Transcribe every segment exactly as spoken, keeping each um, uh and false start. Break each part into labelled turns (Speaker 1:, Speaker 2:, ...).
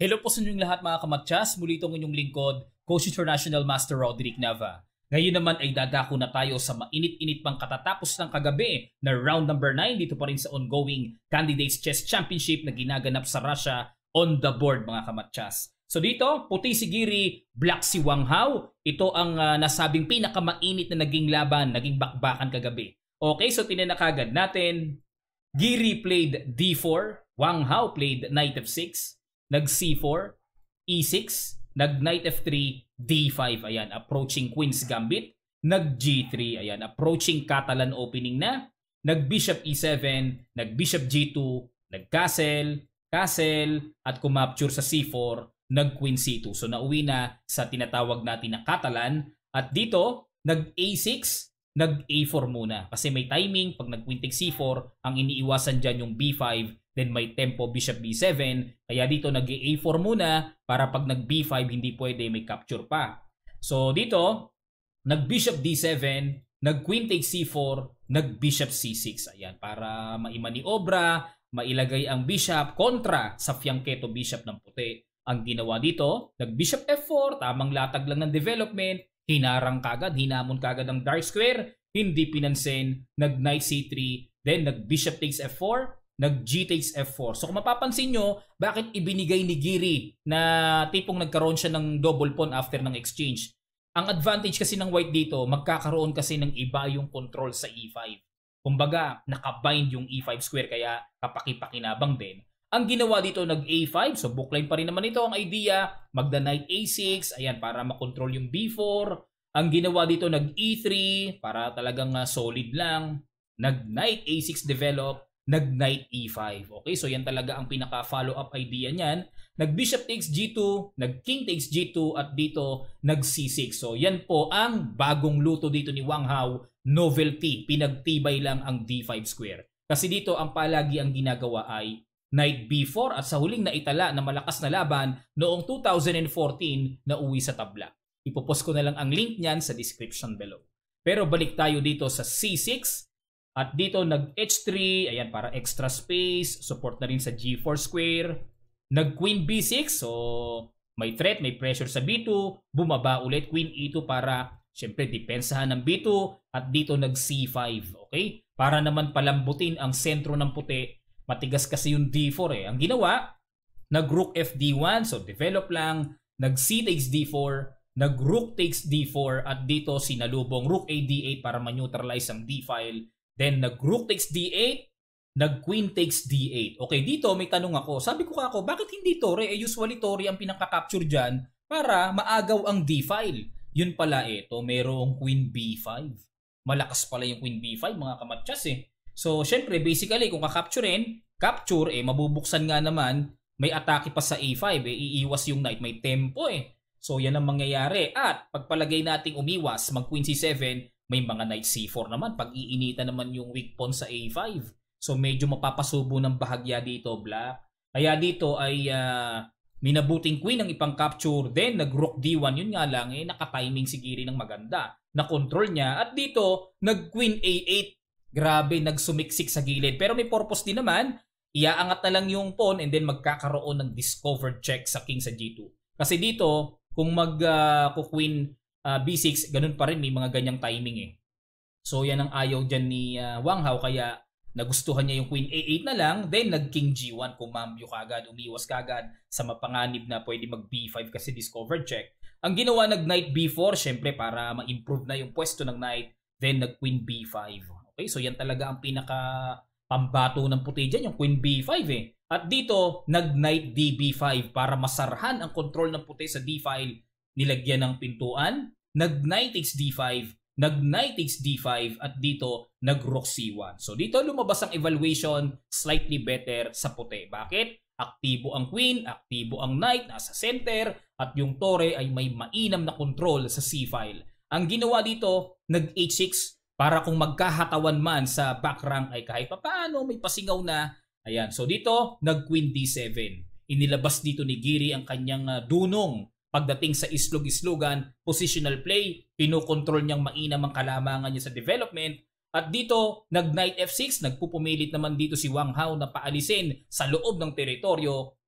Speaker 1: Hello po sa inyong lahat mga kamatyas, muli itong inyong lingkod, Coach International Master Roderick Nava. Ngayon naman ay dadako na tayo sa mainit-init pang katatapos ng kagabi na round number nine dito pa rin sa ongoing Candidates Chess Championship na ginaganap sa Russia on the board mga kamatyas. So dito, puti si Giri, black si Wang Hao. Ito ang uh, nasabing pinakamainit na naging laban, naging bakbakan kagabi. Okay, so tinanakagad natin. Giri played D four, Wang Hao played Knight F six, nag C four, E six, nag Knight F three, D five, ayan, approaching Queen's Gambit, nag G three, ayan, approaching Catalan opening na, nag Bishop E seven, nag Bishop G two, nag Castle, Castle, at kumapture sa C four, nag Queen C two. So nauwi na sa tinatawag natin na Catalan, at dito, nag A six, nag A four muna. Kasi may timing, pag nag Queen take C four, ang iniiwasan dyan yung B five, then may tempo Bishop B seven, kaya dito nag A four muna para pag nag B five hindi pwede, may capture pa. So dito, nag Bishop D seven, nag Queen take C four, nag Bishop C six. Ayan, para maimaniobra, mailagay ang Bishop kontra sa fianchetto Bishop ng puti. Ang ginawa dito, nag Bishop F four, tamang latag lang ng development, hinarang kagad, hinamon kagad ang dark square, hindi pinansin, nag Knight C three, then nag Bishop takes F four, nag G takes F four. So kung mapapansin nyo, bakit ibinigay ni Giri na tipong nagkaroon siya ng double pawn after ng exchange? Ang advantage kasi ng white dito, magkakaroon kasi ng iba yung control sa E five. Kumbaga, nakabind yung E five square kaya kapaki-pakinabang din. Ang ginawa dito nag A five, so bookline pa rin naman ito ang idea, magda Knight A six, ayan, para makontrol yung B four. Ang ginawa dito nag E three, para talagang uh, solid lang. Nag Knight A six develop, nag Knight E five. Okay, so yan talaga ang pinaka follow up idea niyan. Nag Bishop takes G two, nag King takes G two, at dito nag C six. So yan po ang bagong luto dito ni Wang Hao, novelty, pinagtibay lang ang D five square. Kasi dito ang palagi ang ginagawa ay Knight B four, at sa huling naitala na malakas na laban noong two thousand fourteen na uwi sa tabla. Ipopost ko na lang ang link niyan sa description below. Pero balik tayo dito sa C six. At dito nag H three, ayan, para extra space, support na rin sa G four square. Nag Queen B six, so may threat, may pressure sa B two, bumaba ulit Queen E two para syempre depensahan ng B two, at dito nag C five, okay? Para naman palambutin ang sentro ng puti, matigas kasi yung D four eh. Ang ginawa, nag Rook F D one, so develop lang, nag C takes D four, nag Rook takes D four, at dito sinalubong Rook A D eight para ma-neutralize ang D file. Then nag Rook takes D eight, nag Queen takes D eight. Okay, dito may tanong ako. Sabi ko kako, bakit hindi Tore? Eh usually Tore ang pinaka-capture dyan para maagaw ang D file. Yun pala ito, merong Queen B five. Malakas pala yung Queen B five mga kamatyas eh. So syempre basically kung kakapturein, capture eh mabubuksan nga naman, may atake pa sa A five eh, iiwas yung knight, may tempo eh. So yan ang mangyayari. At pagpalagay nating umiwas, mag Queen C seven, may mga Knight C four naman, pag-iinita naman yung weak pawn sa A five. So medyo mapapasubo ng bahagya dito, black. Kaya dito ay uh, minabuting Queen ang ipang-capture, then nag-Rook D one, yun nga lang, eh, nakatiming si Giri ng maganda. Na-control niya, at dito, nag-Queen A eight. Grabe, nagsumiksik sa gilid. Pero may purpose din naman, iaangat na lang yung pawn, and then magkakaroon ng discovered check sa King sa G two. Kasi dito, kung mag-Queen uh, Uh, B six, ganun pa rin, may mga ganyang timing eh. So yan ang ayaw dyan ni uh, Wang Hao, kaya nagustuhan niya yung Queen A eight na lang, then nag King G one, kumambyo kagad, umiwas kagad sa mapanganib na pwede mag B five kasi discovered check. Ang ginawa nag Knight B four, syempre para ma-improve na yung pwesto ng Knight, then nag Queen B five. Okay, so yan talaga ang pinaka pambato ng puti dyan, yung Queen B five eh. At dito, nag Knight D B five para masarhan ang control ng puti sa D file. Nilagyan ng pintuan, nag Knight takes D five, nag Knight takes D five, at dito nag Rook C one. So dito lumabas ang evaluation slightly better sa puti. Bakit? Aktibo ang Queen, aktibo ang Knight, nasa center, at yung Tore ay may mainam na control sa C file. Ang ginawa dito, nag H six, para kung magkahatawan man sa back rank ay kahit papaano may pasingaw na. Ayan, so dito nag Queen D seven. Inilabas dito ni Giri ang kanyang uh, dunong. Pagdating sa islog-islogan, positional play, pinokontrol niyang mainam ang kalamangan niya sa development. At dito, nag Knight F six, nagpupumilit naman dito si Wang Hao na paalisin sa loob ng teritoryo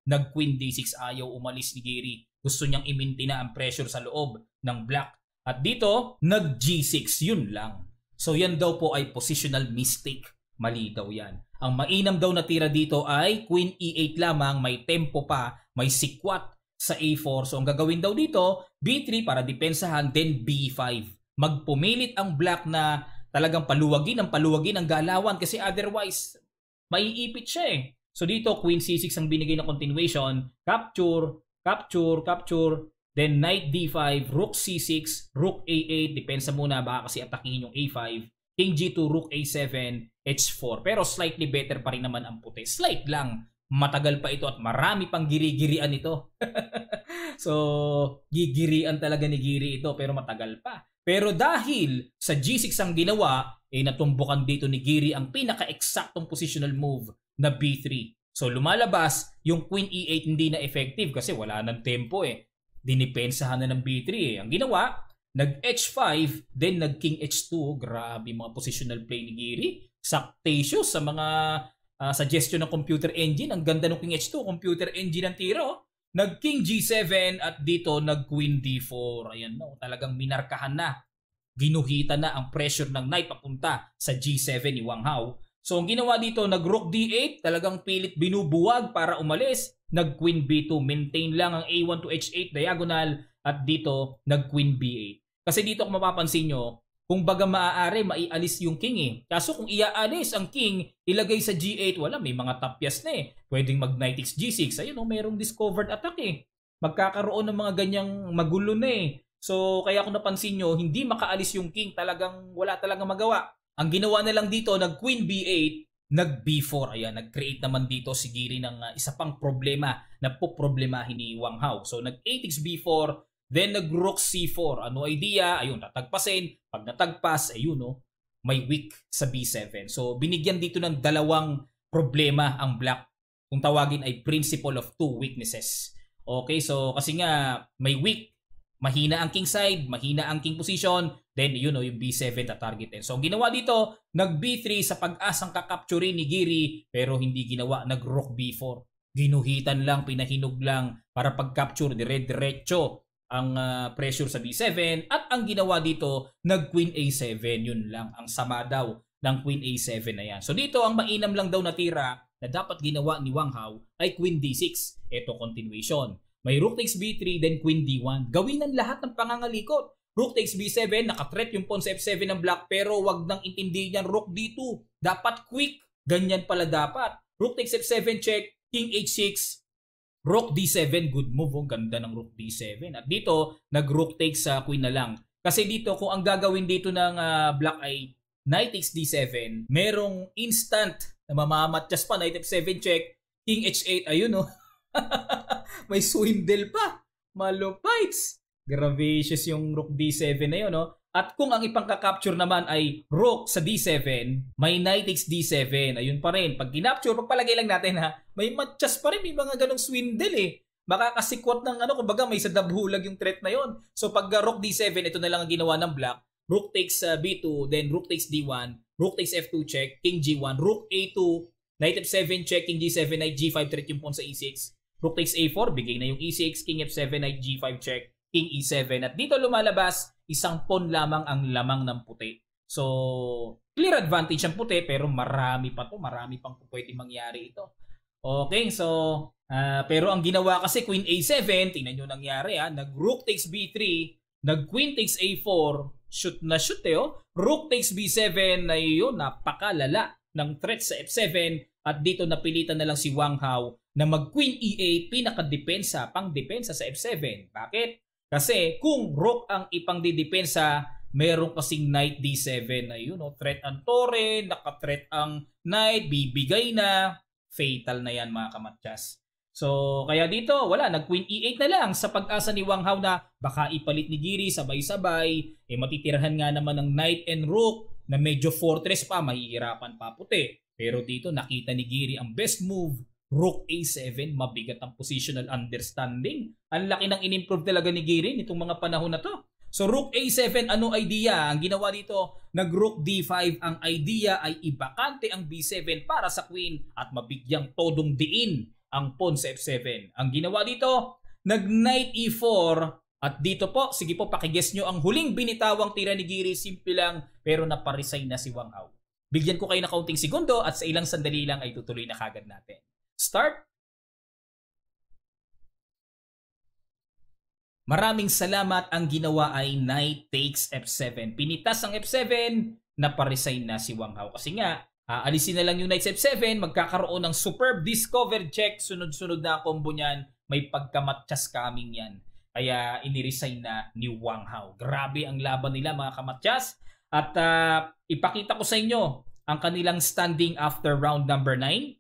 Speaker 1: nag-queen d six. Ayaw umalis ni Giri. Gusto niyang i-maintain na ang pressure sa loob ng black. At dito, nag-g six. Yun lang. So yan daw po ay positional mistake. Mali daw yan. Ang mainam daw na tira dito ay queen e eight lamang. May tempo pa. May sikwat sa a four. So ang gagawin daw dito, b three para depensahan, then b five. Magpumilit ang black na talagang paluwagin ang paluwagin ang galawan kasi otherwise maiipit siya eh. So dito queen c six ang binigay na continuation, capture, capture, capture, then knight d five, rook c six, rook a eight, depensa muna baka kasi atakihin yung a five, king g two, rook a seven, h four. Pero slightly better pa rin naman ang puti. Slight lang. Matagal pa ito at marami pang giri-girian ito. So, gigirian talaga ni Giri ito pero matagal pa. Pero dahil sa g six ang ginawa, eh natumbukan dito ni Giri ang pinaka-eksaktong positional move na b three. So lumalabas yung queen e eight hindi na effective kasi wala nang tempo eh. Dinipensahan na ng b three eh. Ang ginawa, nag h five, then nag king h two. Grabe mga positional play ni Giri. Suctatious sa mga uh, suggestion ng computer engine. Ang ganda ng king h two, computer engine ang tiro. Nag king g seven at dito nag queen d four. Ayan no, talagang minarkahan na. Ginuhitan na ang pressure ng knight papunta sa g seven ni Wang Hao. So ang ginawa dito, nag rook d eight, talagang pilit binubuwag para umalis. Nag queen b two, maintain lang ang a one to h eight diagonal at dito nag queen b eight. Kasi dito kung mapapansin nyo, kung baga maaari maialis yung king eh. Kaso kung iaalis ang king, ilagay sa g eight, wala, may mga tapyas na eh. Pwedeng mag knight takes g six, ayun oh, mayroong discovered attack eh. Magkakaroon ng mga ganyang magulo na eh. So kaya kung napansin nyo, hindi makaalis yung king, talagang wala talagang magawa. Ang ginawa na lang dito, nag queen b eight, nag b four. Ayan, nag-create naman dito si Giri ng uh, isa pang problema na poproblemahin ni Wang Hao. So nag a takes b four, then nag rook c four. Ano idea? Ayun, tatagpasin. Pag natagpas, ayun no, may weak sa b seven. So binigyan dito ng dalawang problema ang black. Kung tawagin ay principle of two weaknesses. Okay, so kasi nga may weak. Mahina ang king side, mahina ang king position, then you know, yung b seven tatargetin. So ang ginawa dito, nag b three sa pag-asang kakapture ni Giri, pero hindi ginawa, nag rook b four. Ginuhitan lang, pinahinog lang para pag-capture dire-diretso ang uh, pressure sa b seven. At ang ginawa dito, nag queen a seven. Yun lang, ang sama daw ng queen a seven na yan. So dito, ang mainam lang daw na tira na dapat ginawa ni Wang Hao ay queen d six. Ito continuation. May rook takes b three, then queen d one. Gawin ang lahat ng pangangalikot. Rook takes b seven, nakatreat yung pawn sa f seven ng black, pero wag nang intindihin yan, rook d two. Dapat quick. Ganyan pala dapat. Rook takes f seven check, king h six, rook d seven. Good move. Oh. Ganda ng rook d seven. At dito, nag-rook takes sa uh, queen na lang. Kasi dito, kung ang gagawin dito ng uh, black ay knight takes d seven, merong instant na mamamatchas pa, knight f seven check, king h eight. Ayun oh. May swindle pa. Malupites. Gravacious yung rook d seven na yun, no? At kung ang ipangka-capture naman ay rook sa d seven, may knight takes d seven. Ayun pa rin. Pag kinapture, pagpalagay lang natin ha, may matchas pa rin. May mga ganong swindle eh. Baka kasikwat ng ano, kumbaga may sadabhulag yung threat na yon. So pag uh, rook d seven, ito na lang ang ginawa ng black. Rook takes uh, b two, then rook takes d one, rook takes f two check, king g one, rook a two, knight f seven check, king g seven, knight g five, threat yung pawn sa e six. Rook takes a four, bigay na yung e six, king f seven, knight g five check, king e seven. At dito lumalabas, isang pawn lamang ang lamang ng puti. So, clear advantage ang puti, pero marami pa to, marami pang pwede mangyari ito. Okay, so, uh, pero ang ginawa kasi queen a seven, tingnan nyo nangyari ha, nag rook takes b three, nag queen takes a four, shoot na shoot eh oh. Rook takes b seven, na yun, napakalala ng threat sa f seven. At dito napilitan na lang si Wang Hao na mag queen e eight, pinaka-depensa, pang-depensa sa f seven. Bakit? Kasi kung rook ang ipang-didepensa, meron kasing knight d seven. Ayun, no? Threat ang tore, naka-threat ang knight, bibigay na. Fatal na yan mga kamatyas. So, kaya dito, wala, nag-queen e eight na lang sa pag-asa ni Wang Hao na baka ipalit ni Giri sabay-sabay. Eh, matitirahan nga naman ng knight and rook na medyo fortress pa, mahihirapan pa puti. Pero dito nakita ni Giri ang best move, rook a seven, mabigat ang positional understanding. Ang laki ng in-improve talaga ni Giri nitong mga panahon na to. So rook a seven, ano idea? Ang ginawa dito, nag-rook d five. Ang idea ay ibakante ang b seven para sa queen at mabigyang todong diin ang pawn sa F seven. Ang ginawa dito, nag-knight E four at dito po, sige po pakiguess nyo ang huling binitawang tira ni Giri, simple lang pero naparesign na si Wang Hao. Bigyan ko kayo na kaunting segundo at sa ilang sandali lang ay tutuloy na kagad natin. Start! Maraming salamat, ang ginawa ay knight takes F seven. Pinitas ang F seven, naparesign na si Wang Hao. Kasi nga, aalisin na lang yung knight F seven, magkakaroon ng superb discovered check. Sunod-sunod na combo niyan, may pagkamatchas coming yan. Kaya iniresign na ni Wang Hao. Grabe ang laban nila mga kamatchas. At uh, ipakita ko sa inyo ang kanilang standing after round number nine.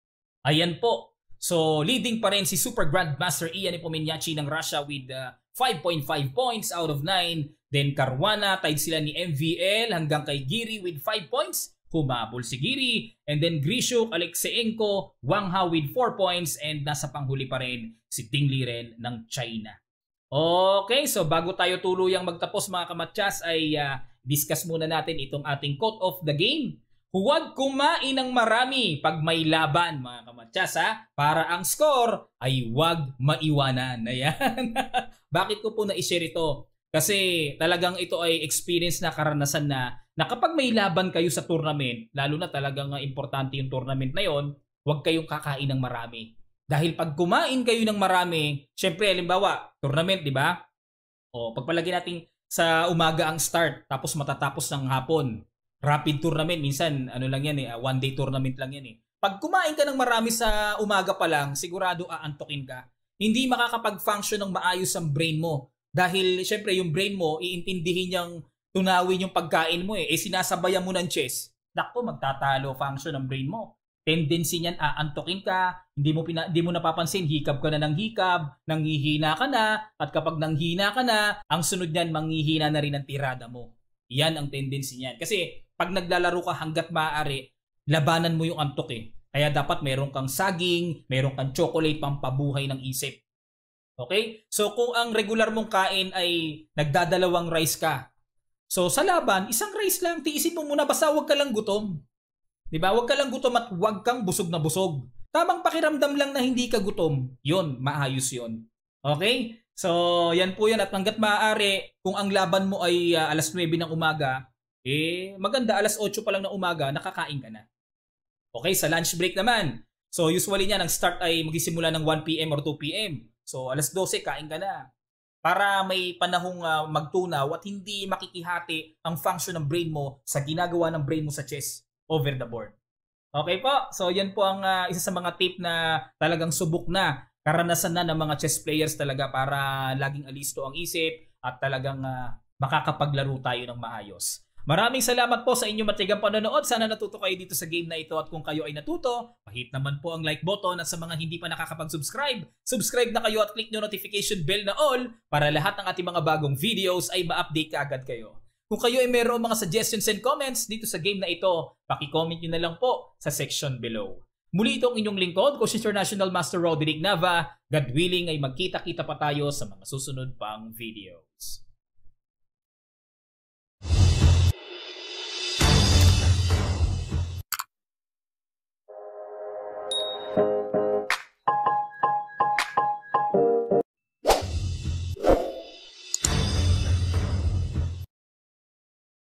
Speaker 1: Ayan po. So, leading pa rin si Super Grandmaster Ian Nepomniachtchi ng Russia with uh, five point five points out of nine. Then Caruana, tied sila ni M V L hanggang kay Giri with five points. Humabol si Giri. And then Grischuk, Alekseenko, Wang Hao with four points. And nasa panghuli pa rin si Tingli rin ng China. Okay, so bago tayo tuluyang magtapos mga kamatchas ay uh, discuss muna natin itong ating quote of the game. Huwag kumain ng marami pag may laban mga kamatchas ha. Para ang score ay huwag maiwanan. Ayan. Bakit ko po na-share ito? Kasi talagang ito ay experience na karanasan na, na kapag may laban kayo sa tournament, lalo na talagang importante yung tournament na yon, huwag kayong kakain ng marami. Dahil pag kumain kayo ng marami, syempre halimbawa, tournament, di ba? O pagpalagay natin sa umaga ang start, tapos matatapos ng hapon. Rapid tournament, minsan ano lang yan eh, one day tournament lang yan eh. Pag kumain ka ng marami sa umaga pa lang, sigurado aantokin ka. Hindi makakapag-function ng maayos ang brain mo. Dahil syempre yung brain mo, iintindihin niyang tunawin yung pagkain mo eh. Eh sinasabayan mo ng chess. Nakpo, magtatalo function ng brain mo. Tendency niyan, aantokin ka, hindi mo, pina, hindi mo napapansin, hikab ka na ng hikab, nanghihina ka na, at kapag nanghina ka na, ang sunod niyan, manghihina na rin ang tirada mo. Yan ang tendency niyan. Kasi pag naglalaro ka hanggat maaari, labanan mo yung antok eh. Kaya dapat meron kang saging, meron kang chocolate pampabuhay ng isip. Okay? So kung ang regular mong kain ay nagdadalawang rice ka, so sa laban, isang rice lang, tiisin mo muna basta huwag ka lang gutom. Diba? Huwag ka lang gutom at huwag kang busog na busog. Tamang pakiramdam lang na hindi ka gutom. Yun, maayos yun. Okay? So, yan po yan. At hanggat maaari, kung ang laban mo ay uh, alas nuwebe ng umaga, eh, maganda, alas otso pa lang ng umaga, nakakain ka na. Okay, sa lunch break naman. So, usually niya, ang start ay magisimula ng one p m or two p m So, alas dose, kain ka na. Para may panahong uh, magtunaw at hindi makikihati ang function ng brain mo sa ginagawa ng brain mo sa chess over the board. Okay po, so yan po ang uh, isa sa mga tip na talagang subok na, karanasan na ng mga chess players talaga para laging alisto ang isip at talagang uh, makakapaglaro tayo ng maayos. Maraming salamat po sa inyong matigang panonood. Sana natuto kayo dito sa game na ito at kung kayo ay natuto, pahit naman po ang like button at sa mga hindi pa nakakapag-subscribe, subscribe na kayo at click nyo notification bell na all para lahat ng ating mga bagong videos ay ma-update ka agad kayo. Kung kayo ay mayroong mga suggestions and comments dito sa game na ito, paki-comment nyo na lang po sa section below. Muli itong inyong lingkod, Coach International Master Roderick Nava. God willing ay magkita-kita pa tayo sa mga susunod pang videos.